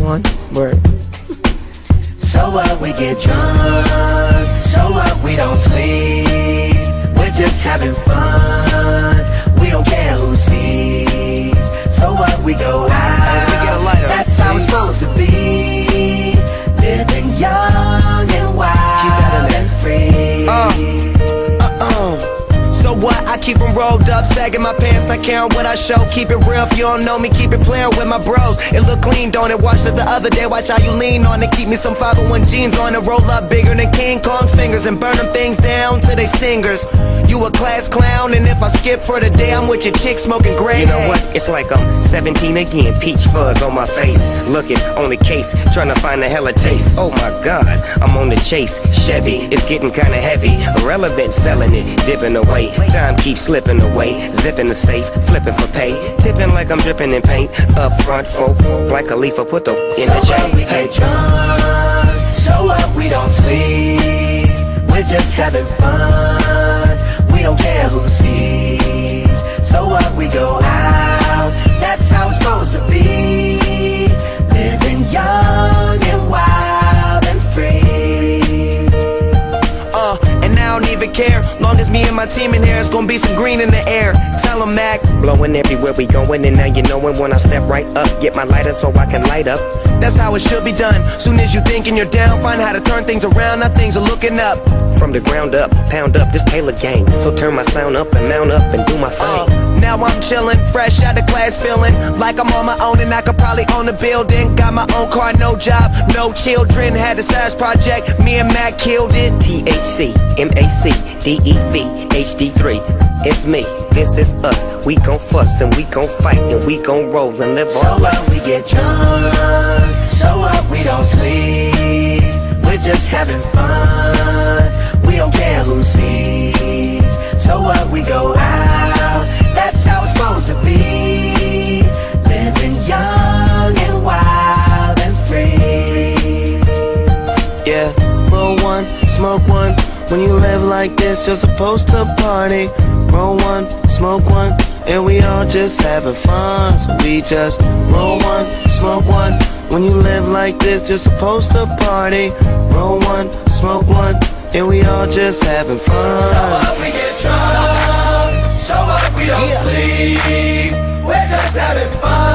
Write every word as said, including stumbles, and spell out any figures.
one word. So what, we get drunk. So what, we don't sleep. We're just having fun. We don't care who sees. So what, we go out. That's how it's supposed to be. Living young and wild and free. uh, uh-uh. So what, I keep them rolled up, sagging my pants, not caring what I show. Keep it real, if you don't know me, keep it playing with my bros. It look clean, don't it? Watched it the other day, watch how you lean on it. Keep me some five oh one jeans on it, roll up bigger than King Kong's fingers, and burn them things down to they stingers. You a class clown, and if I skip for the day, I'm with your chick smoking gray. You know what, it's like I'm seventeen again, peach fuzz on my face. Looking on the case, trying to find a hella taste. Oh my god, I'm on the chase, Chevy, it's getting kinda heavy. Irrelevant, selling it, dipping away. Time keeps slipping away, zipping the safe, flipping for pay, tipping like I'm dripping in paint. Up front, folk, like a leaf, put the in so the chain. So what, we get drunk. So what, we don't sleep. We're just having fun. We don't care who sees. So what, we go out. That's how it's supposed to be. Living young and wild and free. Uh, and I don't even care. Long as me and my team in here, it's gonna be some green in the air. Tell 'em, Mac. Blowing everywhere we going, and now you knowin' when I step right up. Get my lighter so I can light up. That's how it should be done. Soon as you thinking you're down, find how to turn things around. Now things are looking up. From the ground up, pound up this Taylor gang. So turn my sound up and mount up and do my thing. Uh, now I'm chillin', fresh out of class, feeling like I'm on my own and I could probably own a building. Got my own car, no job, no children. Had a size project, me and Mac killed it. T H C, M A C, D E V, H D three. It's me, this is us. We gon' fuss and we gon' fight and we gon' roll and live so our life. So what, we get drunk. So what, we don't sleep. We're just having fun. We don't care who sees. So what, we go out. That's how it's supposed to be. Living young and wild and free. Yeah, roll one, smoke one. When you live like this, you're supposed to party. Roll one, smoke one, and we all just having fun. So we just roll one, smoke one. When you live like this, you're supposed to party. Roll one, smoke one, and we all just having fun. So what, we get drunk. So what, we don't yeah. sleep. We're just having fun.